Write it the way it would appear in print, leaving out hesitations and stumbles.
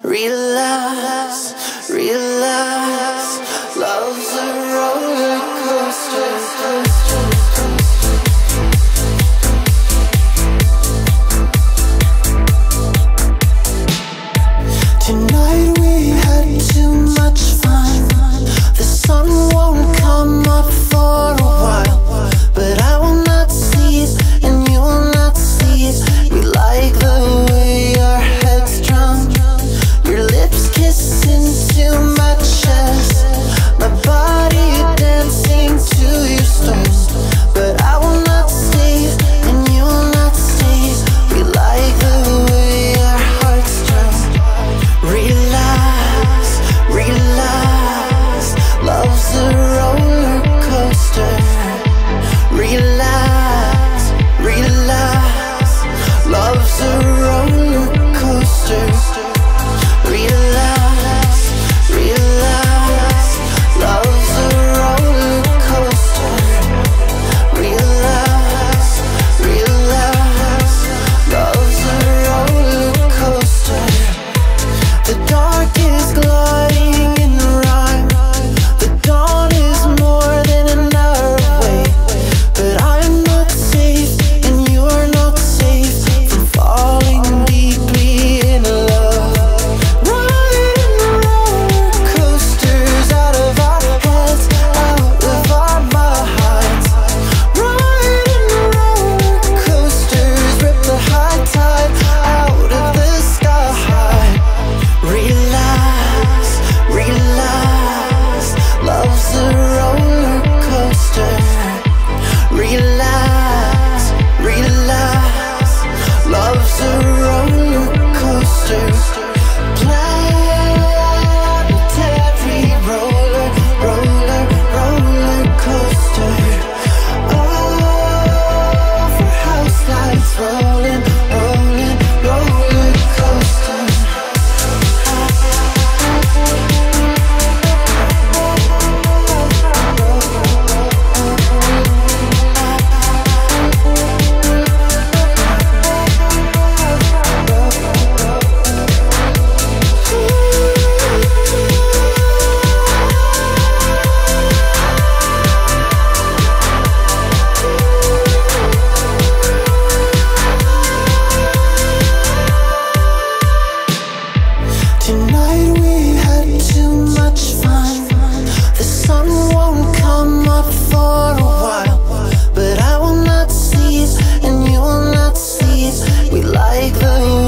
Relax, relax, love's a roller coaster. Tonight we had too much fun. The sun won't come up for a while, but I will not see it and you will not see it. We like the way our heads drum, your lips kiss into my chest, my body dancing to your stones, but I will not stay and you will not stay. We like the way our hearts drum. Relax, relax, love's a roller coaster. Relax, relax, love's a roller coaster. Relax, relax, love's a roller coaster. Relax, relax, love's a roller coaster. The dark is gliding in rhyme. The dawn is more than an hour away, but I am not safe and you are not safe from falling deeply in love. Riding roller coasters out of our heads, out of our minds. Riding roller coasters, rip the high tide out of the sky. Relax, relax, love's a roller coaster. Relax, relax, love's a roller coaster. Planetary roller, roller, roller coaster. Over house lights rolling, rolling, roller coaster. Tonight we had too much fun. The sun won't come up for a while, but I will not see it and you will not see it. We like the